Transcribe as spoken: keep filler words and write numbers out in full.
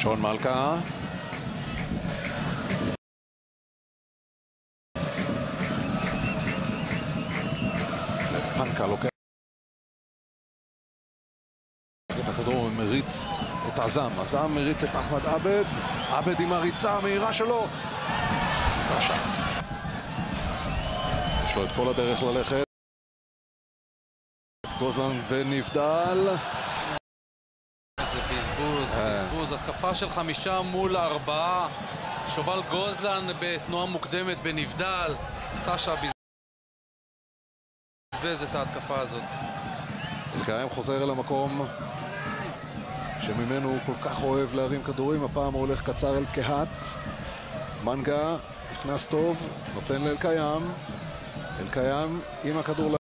שון מלכה. פנקה לוקח את הכדור ומריץ את עזם. עזם מריץ את אחמד עבד. עבד עם הריצה המהירה שלו. סשה. יש לו את כל הדרך ללכת. גוזלן ונבדל. איזה בזבוז, בזבוז. התקפה של חמישה מול ארבעה. שובל גוזלן בתנועה מוקדמת בנבדל. סשה בזבז את ההתקפה הזאת. אלקיים חוזר אל המקום שממנו הוא כל כך אוהב להרים כדורים. הפעם הוא הולך קצר אל קהת. מנגה נכנס טוב, נותן לאלקיים. אלקיים עם הכדור